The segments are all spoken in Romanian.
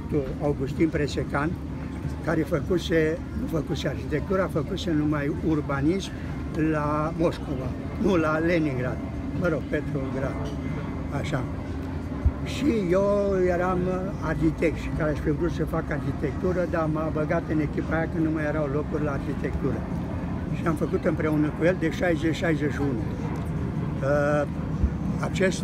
arhitectul Augustin Presecan, care nu făcuse arhitectura, făcuse numai urbanism la Moscova, nu la Leningrad, mă rog, Petrograd, așa. Și eu eram arhitect și care aș fi vrut să fac arhitectură, dar m-a băgat în echipa aia că nu mai erau locuri la arhitectură. Și am făcut împreună cu el de 60-61. Acest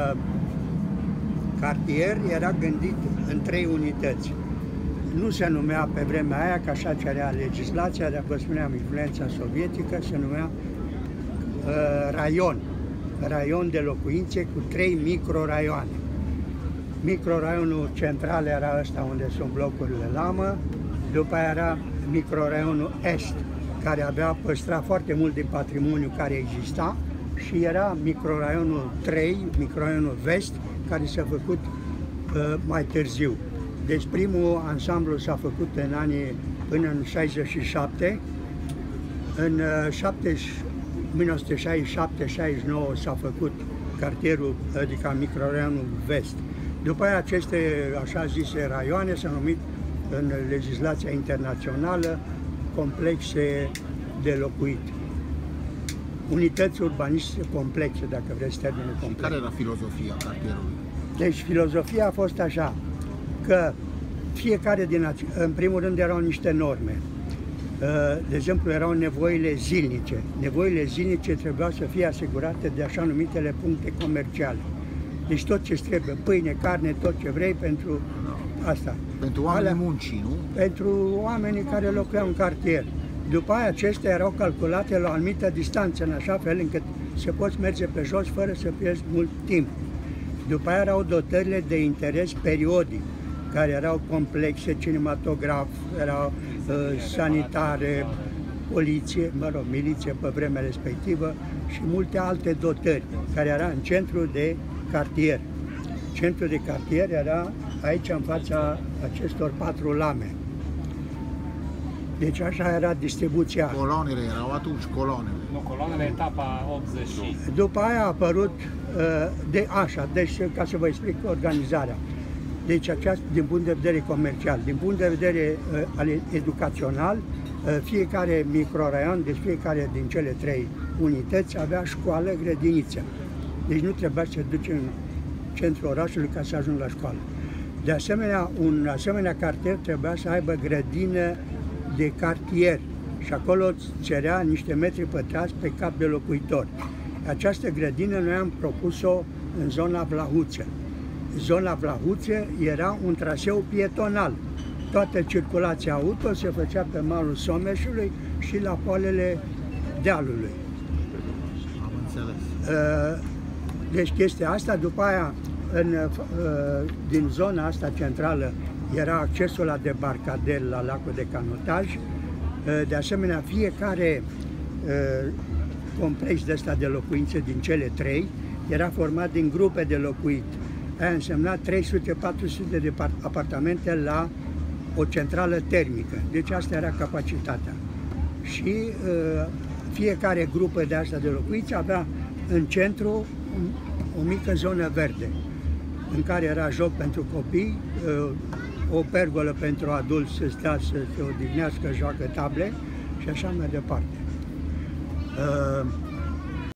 cartier era gândit în 3 unități. Nu se numea pe vremea aia, că așa cerea legislația, dar vă spuneam influența sovietică, se numea raion. Raion de locuințe cu 3 microraioane. Microraionul central era ăsta unde sunt blocurile Lamă, după aia era microraionul Est, care avea păstrat foarte mult din patrimoniu care exista, și era microraionul 3, microraionul Vest, care s-a făcut mai târziu. Deci primul ansamblu s-a făcut în anii până în 67, în 1967-69 s-a făcut cartierul, adică microraionul Vest. După aia aceste așa zise raioane s-au numit în legislația internațională complexe de locuit. Unități urbanistice complexe, dacă vreți termenul complex. Care era filozofia cartierului? Deci filozofia a fost așa, că fiecare în primul rând erau niște norme. De exemplu, erau nevoile zilnice. Nevoile zilnice trebuiau să fie asigurate de așa numitele puncte comerciale. Deci tot ce trebuie, pâine, carne, tot ce vrei pentru asta. Pentru oamenii muncii, nu? Pentru oamenii care locuiau în cartier. După aia acestea erau calculate la o anumită distanță, în așa fel încât se poți merge pe jos fără să pierzi mult timp. După aia erau dotările de interes periodic, care erau complexe, cinematograf, erau sanitare, poliție, mă rog, miliție pe vremea respectivă și multe alte dotări, care era în centru de cartier. Centrul de cartier era aici, în fața acestor 4 lame. Deci așa era distribuția. Coloanele erau atunci, coloanele. Nu, coloanele etapa 80. După aia a apărut, deci ca să vă explic organizarea. Deci aceasta din punct de vedere comercial, din punct de vedere educațional, fiecare microraion, deci fiecare din cele 3 unități avea școală, grădiniță. Deci nu trebuia să duci în centrul orașului ca să ajungi la școală. De asemenea, un asemenea cartier trebuia să aibă grădină de cartier și acolo îți cerea niște metri pătrați pe cap de locuitor. Această grădină noi am propus-o în zona Vlahuță. Zona Vlahuță era un traseu pietonal. Toată circulația auto se făcea pe malul Someșului și la poalele dealului. Am înțeles. Deci chestia asta, după aia, din zona asta centrală, era accesul la debarcadel la lacul de canotaj. De asemenea, fiecare complex de ăsta de locuințe din cele 3 era format din grupe de locuit. Aia însemna 300-400 de apartamente la o centrală termică. Deci asta era capacitatea. Și fiecare grupă de asta de locuiți avea în centru o mică zonă verde, în care era joc pentru copii, o pergolă pentru adulți să stea, să se odihnească, joacă table și așa mai departe.